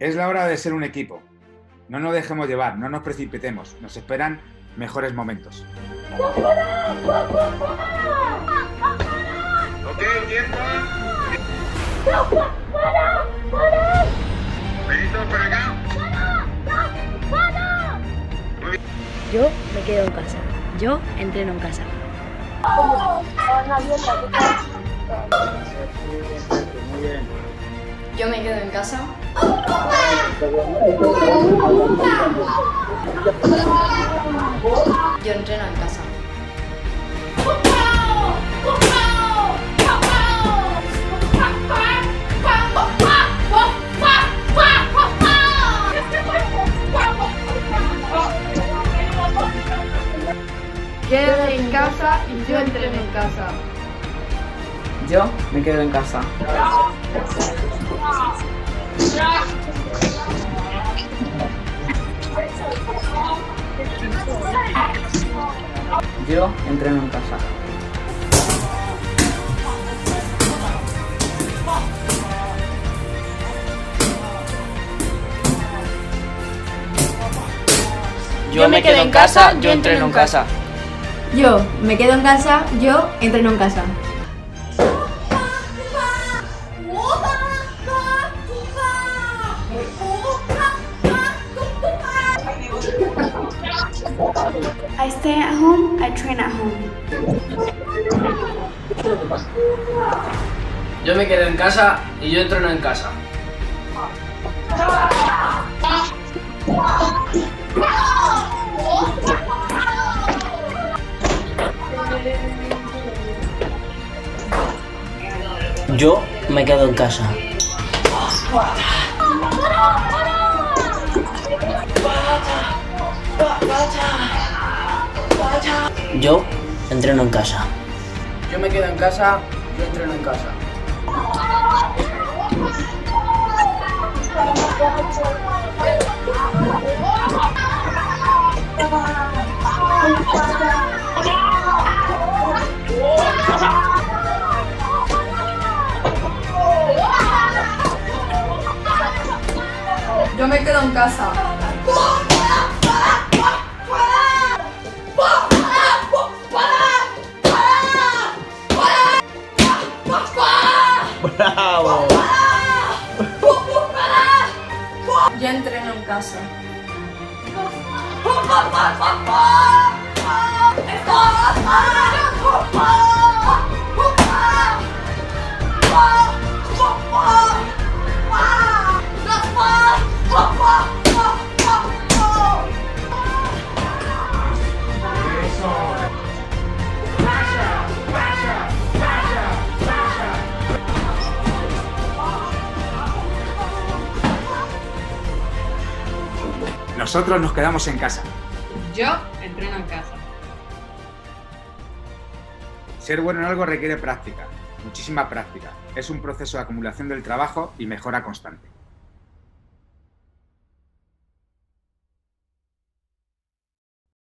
Es la hora de ser un equipo. No nos dejemos llevar, no nos precipitemos. Nos esperan mejores momentos. Ok, tiempo. Benito, para acá. Yo me quedo en casa. Yo entreno en casa. Muy bien. Yo me quedo en casa. Yo entreno en casa. Quédate en casa y yo entreno en casa. Yo me quedo en casa. Yo entreno en casa. Yo me quedo en casa, yo entreno en casa. Yo me quedo en casa, yo entreno en casa. I stay at home, I train at home. Yo me quedo en casa y yo entreno en casa. Yo me quedo en casa. Yo entreno en casa. Yo me quedo en casa, yo entreno en casa. Yo me quedo en casa. ¡Bravo! Yo entreno en casa. Nosotros nos quedamos en casa. Yo entreno en casa. Ser bueno en algo requiere práctica, muchísima práctica. Es un proceso de acumulación del trabajo y mejora constante.